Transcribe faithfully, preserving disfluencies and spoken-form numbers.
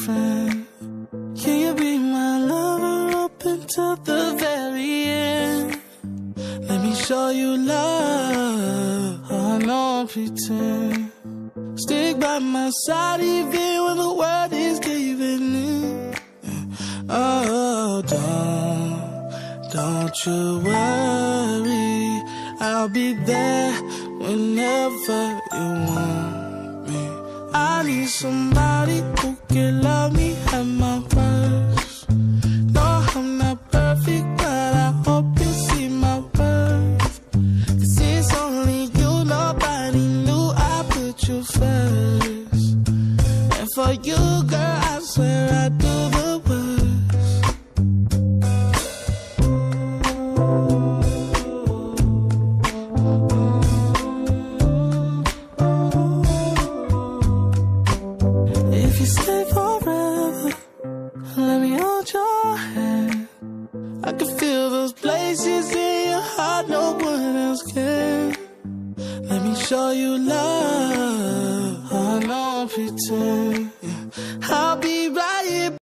friend? Can you be my lover up until the very end? Let me show you love. Oh, no pretend. Stick by my side even when the world is giving in. Oh, don't, don't you worry. I'll be there whenever you want me. I need somebody who can love me at my worst. No, I'm not perfect, but I hope you see my worth. 'Cause it's only you, nobody knew I put you first. And for you, girl, I swear I do the worst. If you stay forever, let me hold your hand. I can feel those places in your heart no one else can. Let me show you love. Oh, no pretend. I'll be right